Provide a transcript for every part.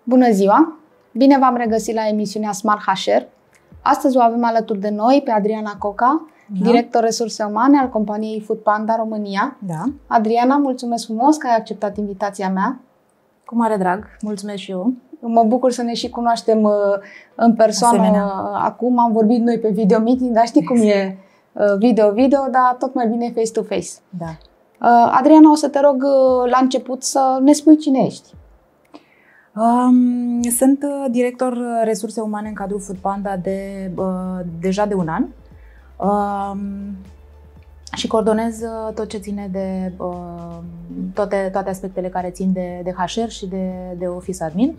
Bună ziua! Bine v-am regăsit la emisiunea Smart HR. Astăzi o avem alături de noi pe Adriana Coca, director resurse umane al companiei Foodpanda România. Da. Adriana, mulțumesc frumos că ai acceptat invitația mea. Cu mare drag, mulțumesc și eu. Mă bucur să ne și cunoaștem în persoană. Acum am vorbit noi pe video meeting, dar știi cum e video, dar tot mai bine face-to-face. Da. Adriana, o să te rog la început să ne spui cine ești. Sunt director resurse umane în cadrul Foodpanda deja de un an și coordonez tot ce ține de toate aspectele care țin de HR și de Office Admin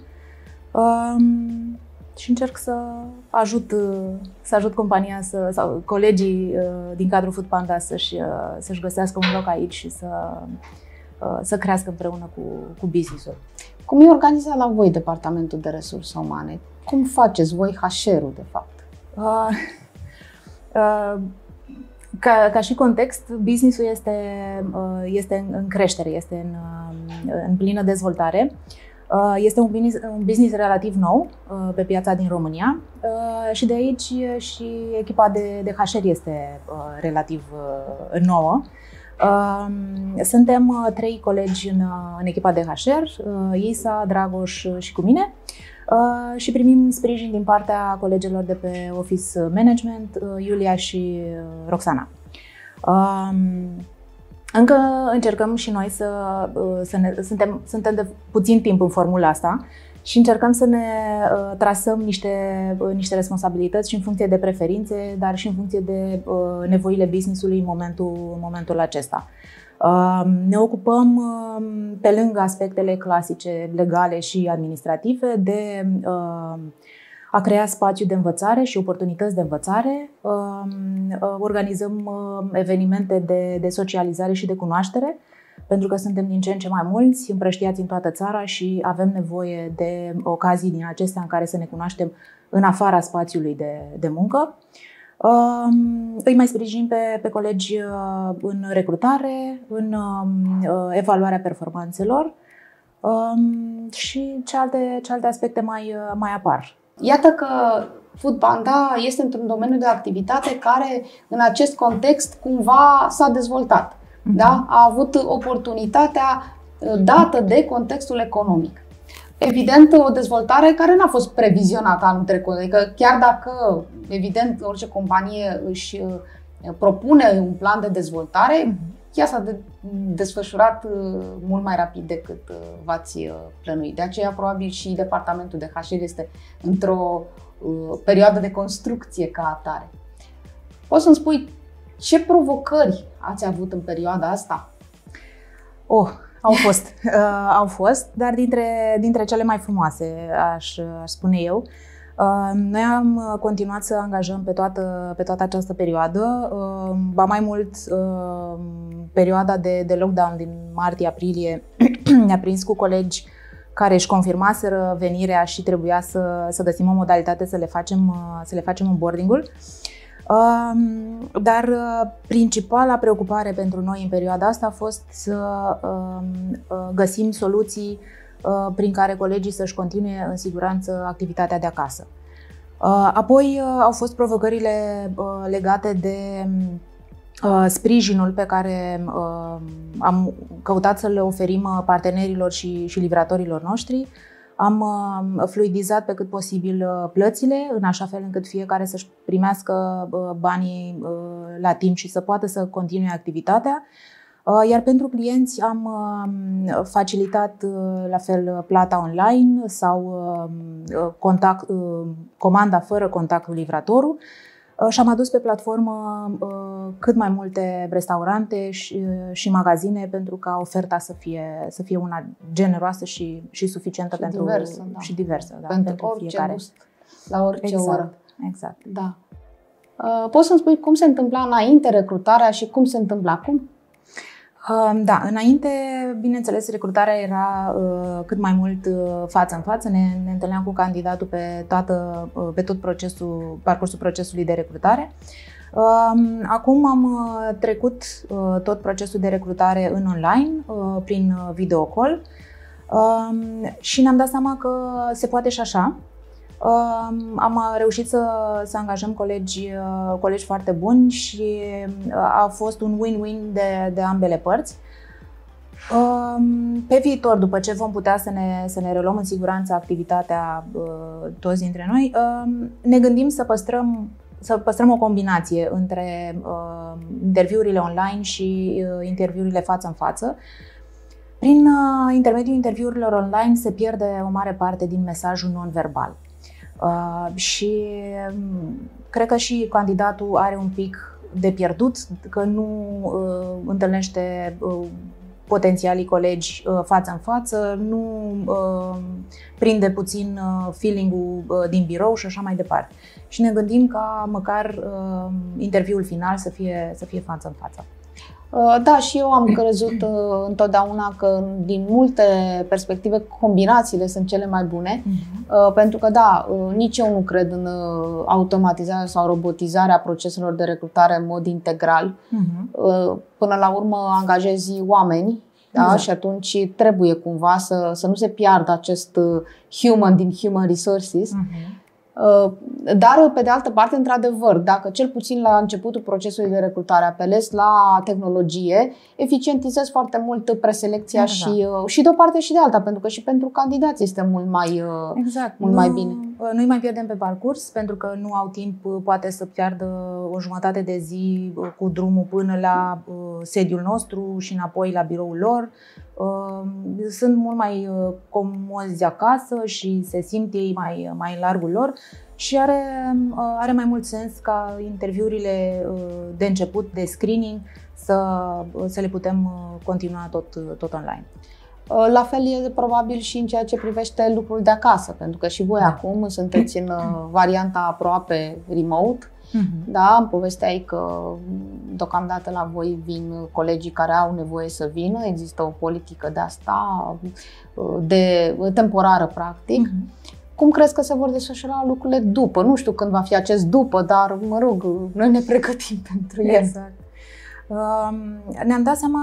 și încerc să ajut compania sau colegii din cadrul Foodpanda să-și găsească un loc aici și să crească împreună cu business-ul. Cum e organizat la voi departamentul de resurse umane? Cum faceți voi HR-ul, de fapt? Ca și context, business-ul este în creștere, este în plină dezvoltare. Este un business relativ nou pe piața din România și de aici și echipa de HR este relativ nouă. Suntem 3 colegi în echipa de HR, Isa, Dragoș și cu mine, și primim sprijin din partea colegilor de pe Office Management, Iulia și Roxana. Încă încercăm și noi suntem de puțin timp în formula asta și încercăm să ne trasăm niște responsabilități și în funcție de preferințe, dar și în funcție de nevoile business-ului în momentul acesta. Ne ocupăm, pe lângă aspectele clasice, legale și administrative, de a crea spațiu de învățare și oportunități de învățare. Organizăm evenimente de socializare și de cunoaștere, pentru că suntem din ce în ce mai mulți, împrăștiați în toată țara și avem nevoie de ocazii din acestea în care să ne cunoaștem în afara spațiului de muncă. Îi mai sprijin pe colegi în recrutare, în evaluarea performanțelor și ce alte aspecte mai apar. Iată că Foodpanda este într-un domeniu de activitate care în acest context cumva s-a dezvoltat. Da? A avut oportunitatea dată de contextul economic. Evident, o dezvoltare care n-a fost previzionată anul trecut. Adică chiar dacă, evident, orice companie își propune un plan de dezvoltare, ea s-a desfășurat mult mai rapid decât v-ați plănuit. De aceea, probabil, și departamentul de HR este într-o perioadă de construcție ca atare. Poți să-mi spui ce provocări ați avut în perioada asta? Au fost, dar dintre cele mai frumoase, aș spune eu. Noi am continuat să angajăm pe toată această perioadă. Ba mai mult, perioada de lockdown din martie-aprilie ne-a prins cu colegi care își confirmaseră venirea și trebuia să găsim o modalitate să le facem onboarding-ul. Dar principala preocupare pentru noi în perioada asta a fost să găsim soluții prin care colegii să-și continue în siguranță activitatea de acasă. Apoi au fost provocările legate de sprijinul pe care am căutat să le oferim partenerilor și livratorilor noștri. Am fluidizat pe cât posibil plățile, în așa fel încât fiecare să-și primească banii la timp și să poată să continue activitatea. Iar pentru clienți am facilitat la fel plata online sau comanda fără contactul livratorul și am adus pe platformă cât mai multe restaurante și magazine pentru ca oferta să fie una generoasă și suficientă pentru diversă, da. Și diversă, da, pentru orice fiecare. gust, la orice oră. Exact. Da. Poți să-mi spui cum se întâmpla înainte recrutarea și cum se întâmplă acum? Da, înainte, bineînțeles, recrutarea era cât mai mult față în față. Ne întâlneam cu candidatul pe tot parcursul procesului de recrutare. Acum am trecut tot procesul de recrutare în online, prin video call. Și ne-am dat seama că se poate și așa. Am reușit să angajăm colegi foarte buni și a fost un win-win de ambele părți. Pe viitor, după ce vom putea să ne reluăm în siguranță activitatea toți dintre noi, ne gândim să păstrăm o combinație între interviurile online și interviurile față în față. Prin intermediul interviurilor online se pierde o mare parte din mesajul non-verbal. Și cred că și candidatul are un pic de pierdut, că nu întâlnește potențialii colegi față în față, nu prinde puțin feeling-ul din birou și așa mai departe. Și ne gândim ca măcar interviul final să fie față în față. Da, și eu am crezut întotdeauna că din multe perspective combinațiile sunt cele mai bune, pentru că da, nici eu nu cred în automatizarea sau robotizarea proceselor de recrutare în mod integral. Până la urmă angajezi oameni, da? Exact. Și atunci trebuie cumva să nu se piardă acest human din human resources. Dar, pe de altă parte, într-adevăr, dacă cel puțin la începutul procesului de recrutare apelezi la tehnologie, eficientizezi foarte mult preselecția și de o parte și de alta, pentru că și pentru candidați este mult mai bine. Nu-i mai pierdem pe parcurs, pentru că nu au timp, poate să piardă o jumătate de zi cu drumul până la sediul nostru și înapoi la biroul lor. Sunt mult mai comozi acasă și se simt ei mai în largul lor și are mai mult sens ca interviurile de început, de screening, să le putem continua tot online. La fel e probabil și în ceea ce privește lucrul de acasă, pentru că și voi acum sunteți în varianta aproape remote. Da, îmi povesteai că deocamdată la voi vin colegii care au nevoie să vină, există o politică de asta, de temporară practic. Cum crezi că se vor desfășura lucrurile după? Nu știu când va fi acest după, dar mă rog, noi ne pregătim pentru el. Exact. Ne-am dat seama,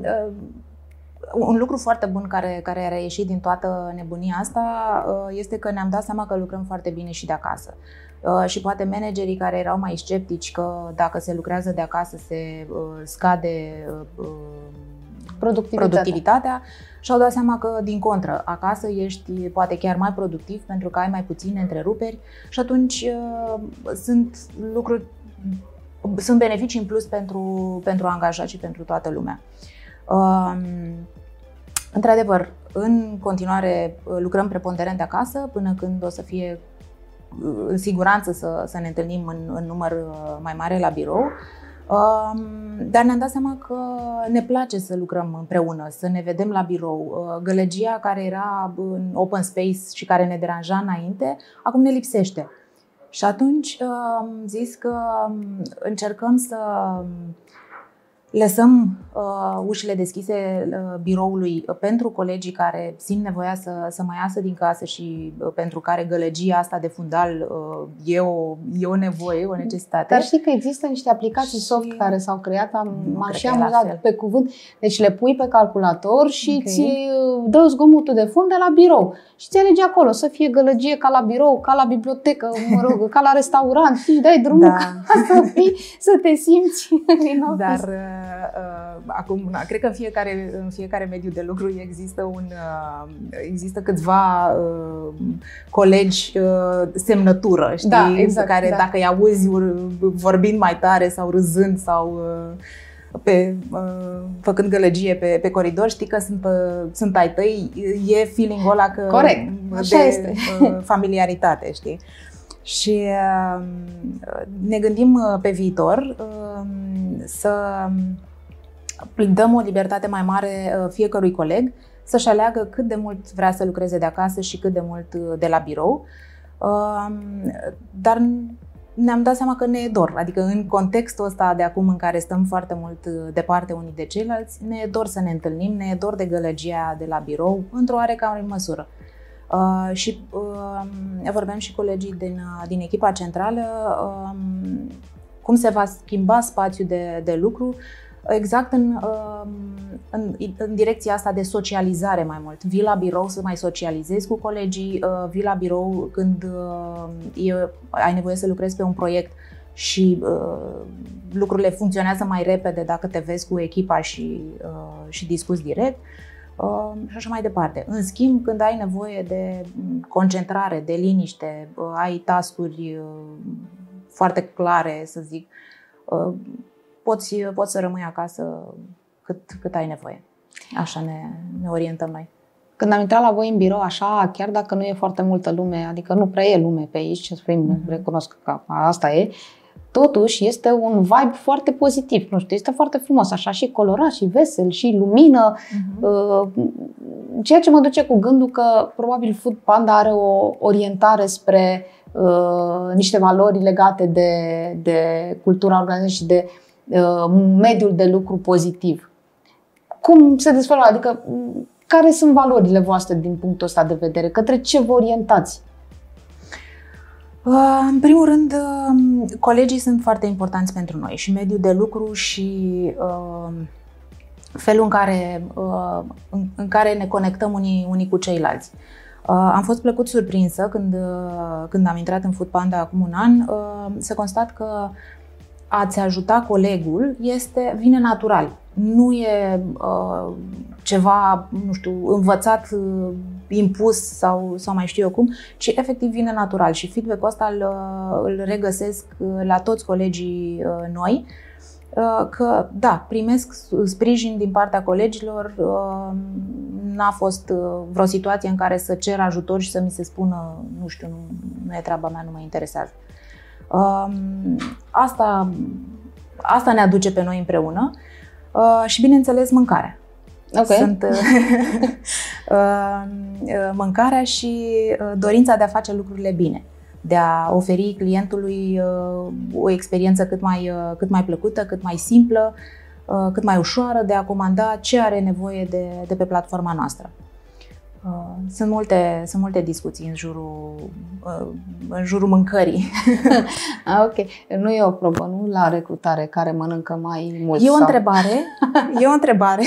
un lucru foarte bun care a reieșit din toată nebunia asta este că ne-am dat seama că lucrăm foarte bine și de acasă. Și poate managerii care erau mai sceptici că dacă se lucrează de acasă se scade productivitatea, și-au dat seama că, din contră, acasă ești poate chiar mai productiv pentru că ai mai puține întreruperi și atunci sunt beneficii în plus pentru angajat și pentru toată lumea. Într-adevăr, în continuare lucrăm preponderent de acasă până când o să fie în siguranță să ne întâlnim în număr mai mare la birou. Dar ne-am dat seama că ne place să lucrăm împreună, să ne vedem la birou. Gălăgia care era în open space și care ne deranja înainte, acum ne lipsește. Și atunci am zis că încercăm să lăsăm ușile deschise biroului pentru colegii care simt nevoia să mai iasă din casă și pentru care gălăgia asta de fundal e o nevoie, o necesitate. Dar știi că există niște aplicații soft care s-au creat, m-am și amuzat pe cuvânt. Deci le pui pe calculator și îți dă zgomotul de fund de la birou. Și ți alegi acolo să fie gălăgie ca la birou, ca la bibliotecă, mă rog, ca la restaurant. Și dai drumul ca să te simți în office. Dar acum, cred că în fiecare mediu de lucru există câțiva colegi semnătură, știi? Da, exact, care dacă îi auzi vorbind mai tare sau râzând sau făcând gălăgie pe coridor, știi că sunt ai tăi, e feeling-ul ăla că corect, așa este. Familiaritate, știi? Și ne gândim pe viitor să dăm o libertate mai mare fiecărui coleg să-și aleagă cât de mult vrea să lucreze de acasă și cât de mult de la birou. Dar ne-am dat seama că ne e dor, adică în contextul ăsta de acum în care stăm foarte mult departe unii de ceilalți, ne e dor să ne întâlnim, ne e dor de gălăgia de la birou, într-o oarecare măsură. Și vorbeam și colegii din echipa centrală cum se va schimba spațiul de lucru Exact în direcția asta de socializare mai mult. Vii la birou să mai socializezi cu colegii, vii la birou când ai nevoie să lucrezi pe un proiect și lucrurile funcționează mai repede dacă te vezi cu echipa și discuți direct și așa mai departe. În schimb, când ai nevoie de concentrare, de liniște, ai task-uri foarte clare, să zic, poți să rămâi acasă cât ai nevoie. Așa ne orientăm noi. Când am intrat la voi în birou, așa, chiar dacă nu e foarte multă lume, adică nu prea e lume pe aici, să fim, recunosc că asta e, totuși este un vibe foarte pozitiv, nu știu, este foarte frumos, așa, și colorat, și vesel, și lumină, ceea ce mă duce cu gândul că probabil Food Panda are o orientare spre niște valori legate de cultura organizației și de mediul de lucru pozitiv. Cum se desfășoară? Adică, care sunt valorile voastre din punctul ăsta de vedere? Către ce vă orientați? În primul rând, colegii sunt foarte importanți pentru noi și mediul de lucru și felul în care ne conectăm unii cu ceilalți. Am fost plăcut surprinsă când am intrat în Food Panda acum un an să constat că a-ți ajuta colegul vine natural. Nu e ceva, nu știu, învățat, impus sau mai știu eu cum, ci efectiv vine natural și feedback-ul ăsta îl regăsesc la toți colegii noi, că da, primesc sprijin din partea colegilor, n-a fost vreo situație în care să cer ajutor și să mi se spună, nu știu, nu e treaba mea, nu mă interesează. Asta ne aduce pe noi împreună și, bineînțeles, mâncarea. Okay. Sunt mâncarea și dorința de a face lucrurile bine, de a oferi clientului o experiență cât mai plăcută, cât mai simplă, cât mai ușoară de a comanda ce are nevoie de pe platforma noastră. Sunt multe discuții în jurul mâncării. Ok. Nu e o probă, nu la recrutare care mănâncă mai mult? E o întrebare. E o întrebare.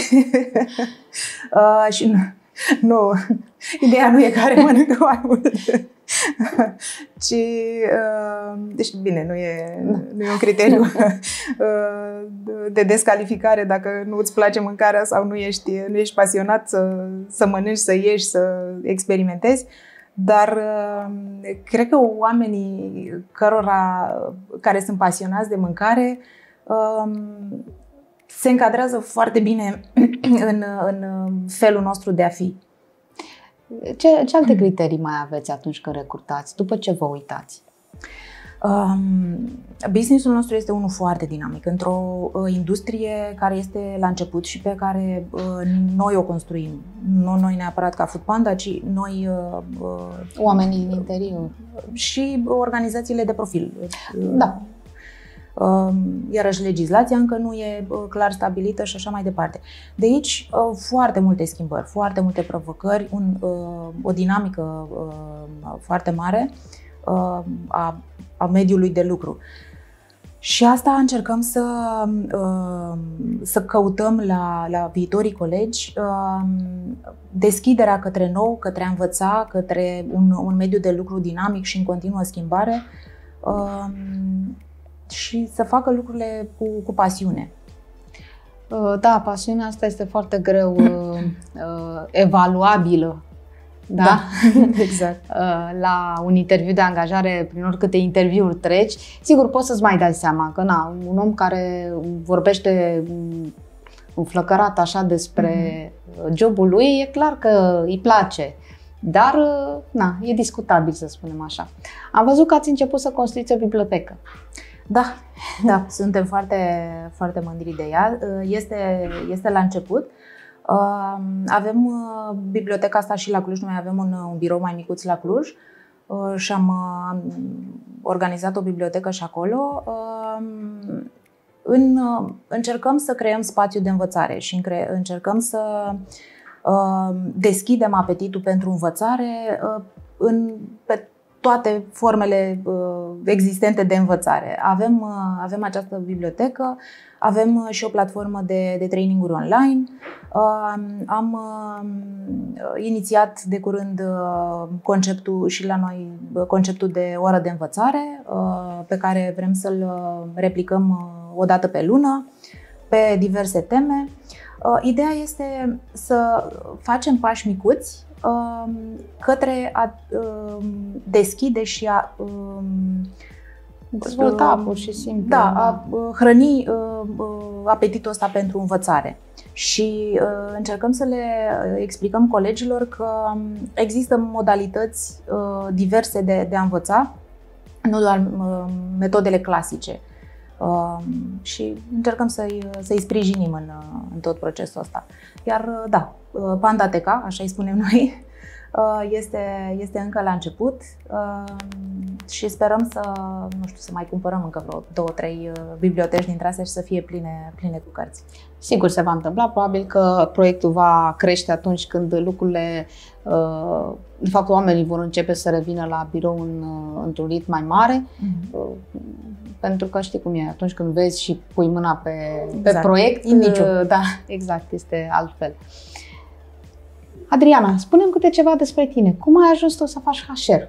Și nu, ideea nu e care mănâncă mai mult. Ci, deci bine, nu e un criteriu de descalificare dacă nu îți place mâncarea sau nu ești pasionat să mănânci, să ieși, să experimentezi, dar cred că oamenii care sunt pasionați de mâncare se încadrează foarte bine în felul nostru de a fi. Ce alte criterii mai aveți atunci când recrutați? După ce vă uitați? Businessul nostru este unul foarte dinamic, într-o industrie care este la început și pe care noi o construim. Nu noi neapărat ca Food Panda, ci noi... Oamenii din interior. Și organizațiile de profil. Da. Iarăși legislația încă nu e clar stabilită și așa mai departe. De aici foarte multe schimbări, foarte multe provocări, o dinamică foarte mare a mediului de lucru. Și asta încercăm să căutăm la viitorii colegi, deschiderea către nou, către a învăța, către un mediu de lucru dinamic și în continuă schimbare, și să facă lucrurile cu pasiune. Da, pasiunea asta este foarte greu evaluabilă. Da? Exact. La un interviu de angajare, prin oricâte interviuri treci, sigur poți să-ți mai dai seama că un om care vorbește înflăcărat așa despre jobul lui, e clar că îi place. Dar, e discutabil, să spunem așa. Am văzut că ați început să construiți o bibliotecă. Da, suntem foarte, foarte mândri de ea. Este la început. Avem biblioteca asta și la Cluj. Noi avem un birou mai micuț la Cluj și am organizat o bibliotecă și acolo. Încercăm să creăm spațiu de învățare și încercăm să deschidem apetitul pentru învățare pe toate formele existente de învățare. Avem această bibliotecă, avem și o platformă de traininguri online. Am inițiat de curând conceptul și la noi conceptul de oră de învățare, pe care vrem să-l replicăm o dată pe lună pe diverse teme. Ideea este să facem pași micuți către a deschide și a dezvolta pur și simplu. Da, a hrăni apetitul ăsta pentru învățare. Și încercăm să le explicăm colegilor că există modalități diverse de a învăța, nu doar metodele clasice. Și încercăm să-i sprijinim în tot procesul ăsta. Iar da, Pandateca, așa îi spunem noi, este încă la început și sperăm să mai cumpărăm încă vreo 2-3 biblioteci dintre astea și să fie pline cu cărți. Sigur se va întâmpla, probabil că proiectul va crește atunci când lucrurile, de fapt oamenii vor începe să revină la birou într-un ritm mai mare, pentru că știi cum e, atunci când vezi și pui mâna pe proiect, da, exact, este altfel. Adriana, spune-mi câte ceva despre tine. Cum ai ajuns tu să faci HR?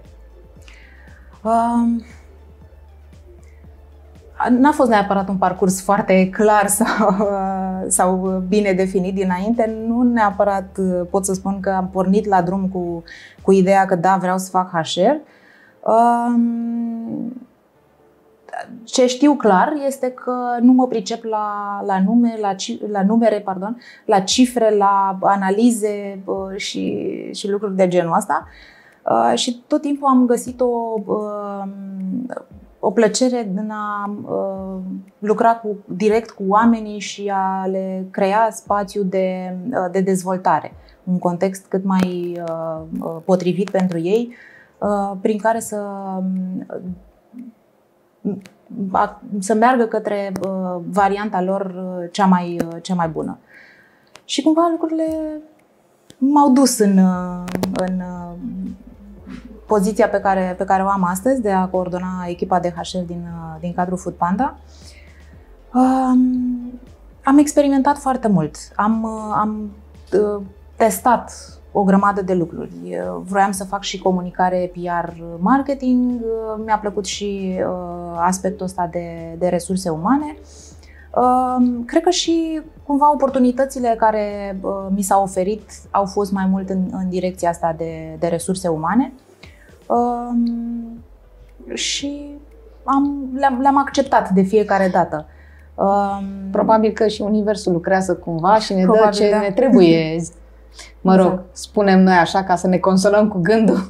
N-a fost neapărat un parcurs foarte clar sau bine definit dinainte. Nu neapărat pot să spun că am pornit la drum cu ideea că da, vreau să fac HR. Ce știu clar este că nu mă pricep la numere, la cifre, la analize și lucruri de genul ăsta. Și tot timpul am găsit o plăcere în a lucra direct cu oamenii și a le crea spațiu de dezvoltare, un context cât mai potrivit pentru ei, prin care să meargă către varianta lor cea mai bună. Și cumva lucrurile m-au dus în poziția pe care o am astăzi, de a coordona echipa de HR din cadrul Foodpanda. Am experimentat foarte mult. Am testat o grămadă de lucruri. Vroiam să fac și comunicare PR marketing, mi-a plăcut și aspectul ăsta de resurse umane. Cred că și cumva oportunitățile care mi s-au oferit au fost mai mult în direcția asta de resurse umane. Și le-am acceptat de fiecare dată. Probabil că și universul lucrează cumva și ne dă ce ne trebuie. Mă rog, spunem noi așa ca să ne consolăm cu gândul.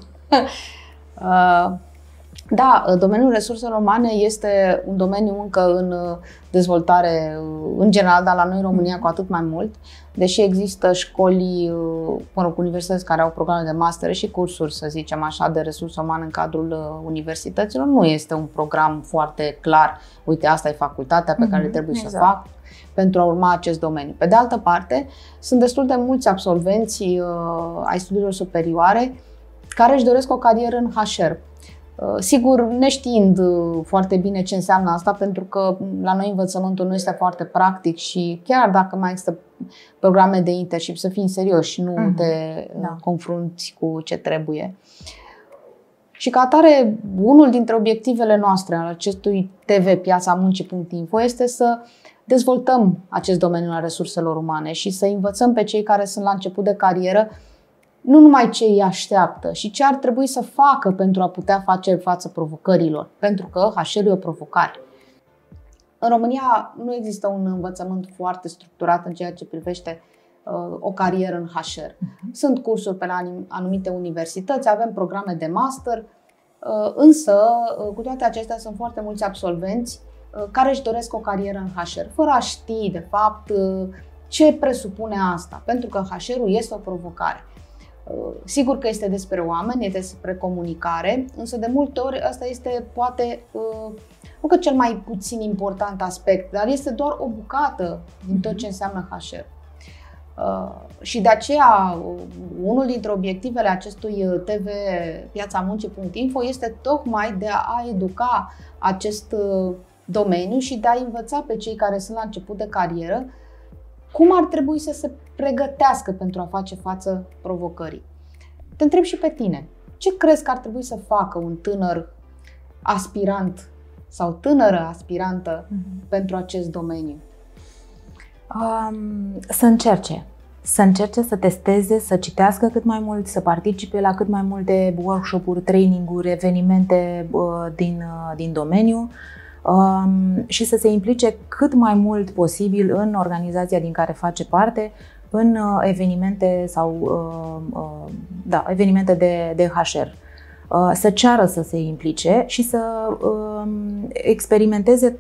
Da, domeniul resurselor umane este un domeniu încă în dezvoltare în general, dar la noi în România cu atât mai mult. Deși există școli, universități care au programe de master și cursuri, să zicem așa, de resurse umane în cadrul universităților, nu este un program foarte clar. Uite, asta e facultatea pe care trebuie să fac pentru a urma acest domeniu. Pe de altă parte, sunt destul de mulți absolvenți ai studiilor superioare care își doresc o carieră în HR. Sigur, neștiind foarte bine ce înseamnă asta, pentru că la noi învățământul nu este foarte practic și chiar dacă mai există programe de internship, să fii serios și nu te confrunți cu ce trebuie. Și ca atare, unul dintre obiectivele noastre al acestui TV Piața Muncii.info este să dezvoltăm acest domeniu al resurselor umane și să învățăm pe cei care sunt la început de carieră nu numai ce îi așteaptă și ce ar trebui să facă pentru a putea face față provocărilor, pentru că HR e o provocare. În România nu există un învățământ foarte structurat în ceea ce privește o carieră în HR. Sunt cursuri pe la anumite universități, avem programe de master, însă cu toate acestea sunt foarte mulți absolvenți care își doresc o carieră în HR, fără a ști de fapt ce presupune asta, pentru că HR-ul este o provocare. Sigur că este despre oameni, este despre comunicare, însă de multe ori asta este poate, nu că cel mai puțin important aspect, dar este doar o bucată din tot ce înseamnă HR. Și de aceea, unul dintre obiectivele acestui TV piațamuncii.info este tocmai de a educa acest domeniu și de a învăța pe cei care sunt la început de carieră cum ar trebui să se pregătească pentru a face față provocării. Te întreb și pe tine, ce crezi că ar trebui să facă un tânăr aspirant sau tânără aspirantă pentru acest domeniu? Să încerce. Să încerce să testeze, să citească cât mai mult, să participe la cât mai multe workshop-uri, training-uri, evenimente din domeniu și să se implice cât mai mult posibil în organizația din care face parte, în evenimente sau evenimente de HR. Să ceară să se implice și să experimenteze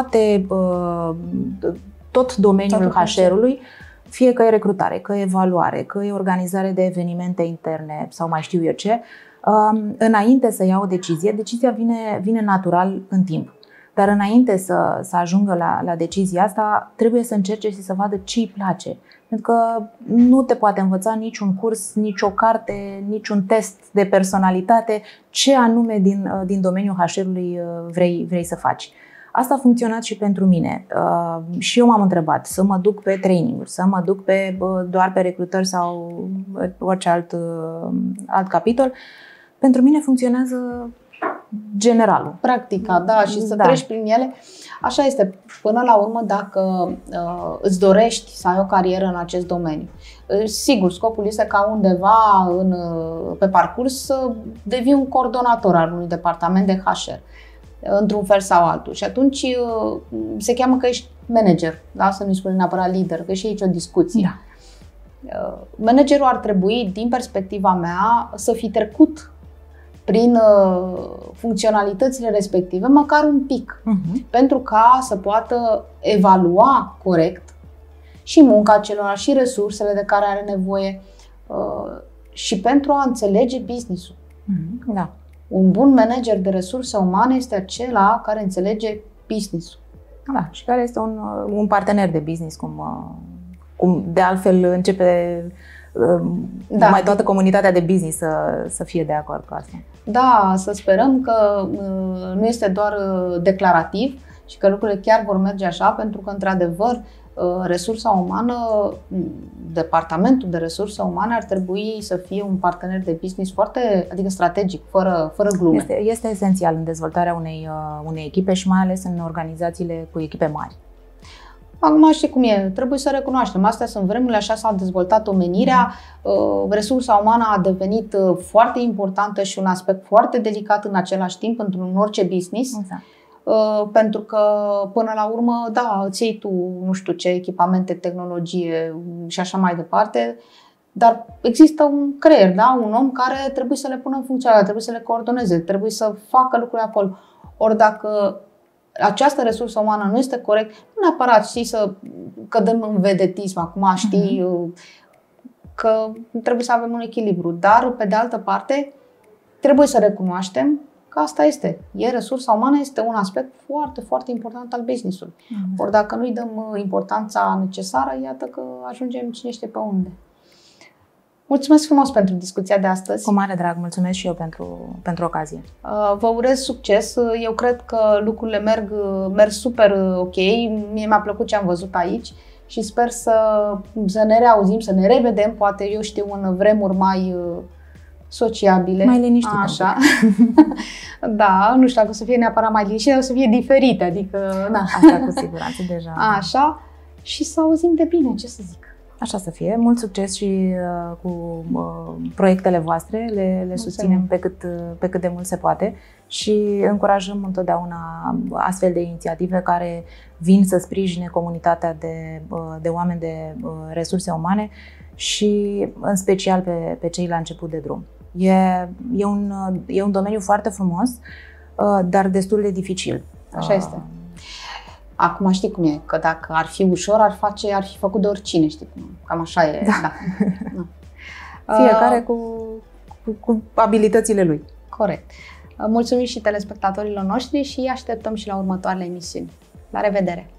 tot domeniul HR-ului, fie că e recrutare, că e evaluare, că e organizare de evenimente interne sau mai știu eu ce, înainte să ia o decizie. Decizia vine natural în timp. Dar înainte să ajungă la decizia asta, trebuie să încerce și să vadă ce îi place. Pentru că nu te poate învăța niciun curs, nicio carte, niciun test de personalitate ce anume din domeniul HR-ului vrei să faci. Asta a funcționat și pentru mine. Și eu m-am întrebat să mă duc pe training-uri, să mă duc doar pe recrutări sau orice alt capitol. Pentru mine funcționează generalul. Practica, da, și să treci prin ele. Așa este. Până la urmă, dacă îți dorești să ai o carieră în acest domeniu, sigur, scopul este ca undeva pe parcurs să devii un coordonator al unui departament de HR, într-un fel sau altul. Și atunci se cheamă că ești manager, da? Să nu-i spune neapărat lider, că și aici o discuție. Da. Managerul ar trebui, din perspectiva mea, să fi trecut prin funcționalitățile respective, măcar un pic, pentru ca să poată evalua corect și munca celor, și resursele de care are nevoie și pentru a înțelege business-ul. Da. Un bun manager de resurse umane este acela care înțelege business-ul. Da, și care este un partener de business, cum de altfel începe mai toată comunitatea de business să fie de acord cu asta. Da, să sperăm că nu este doar declarativ și că lucrurile chiar vor merge așa, pentru că, într-adevăr, resursa umană, departamentul de resurse umane ar trebui să fie un partener de business adică strategic, fără glume. Este esențial în dezvoltarea unei echipe și mai ales în organizațiile cu echipe mari. Acum știi cum e, trebuie să recunoaștem, astea sunt vremurile, așa s-a dezvoltat omenirea, resursa umană a devenit foarte importantă și un aspect foarte delicat în același timp într-un orice business. Exact. Pentru că până la urmă, da, îți iei tu nu știu ce echipamente, tehnologie și așa mai departe, dar există un creier, da? Un om care trebuie să le pună în funcționare, trebuie să le coordoneze, trebuie să facă lucrurile acolo. Ori dacă această resursă umană nu este corect, nu neapărat, știi, să cădem în vedetism, acum știi că trebuie să avem un echilibru, dar pe de altă parte trebuie să recunoaștem că asta este. Resursa umană este un aspect foarte, foarte important al business-ului. Ori dacă nu-i dăm importanța necesară, iată că ajungem cine știe pe unde. Mulțumesc frumos pentru discuția de astăzi. Cu mare drag, mulțumesc și eu pentru ocazie. Vă urez succes. Eu cred că lucrurile merg super ok. Mie mi-a plăcut ce am văzut aici și sper să ne reauzim, să ne revedem, poate, eu știu, în vremuri mai sociabile. Mai liniștite. Așa. Da, nu știu dacă o să fie neapărat mai liniștite, dar o să fie diferite. Adică, na. Asta cu siguranță deja. Așa. Și să auzim de bine, ce să zic. Așa să fie. Mult succes și cu proiectele voastre. Le susținem pe cât de mult se poate și încurajăm întotdeauna astfel de inițiative care vin să sprijine comunitatea de oameni de resurse umane și în special pe cei la început de drum. E un domeniu foarte frumos, dar destul de dificil. Așa este. Acum știi cum e, că dacă ar fi ușor, ar fi făcut de oricine, știi cum. Cam așa e. Da. Da. Fiecare cu abilitățile lui. Corect. Mulțumim și telespectatorilor noștri și așteptăm și la următoarele emisiuni. La revedere!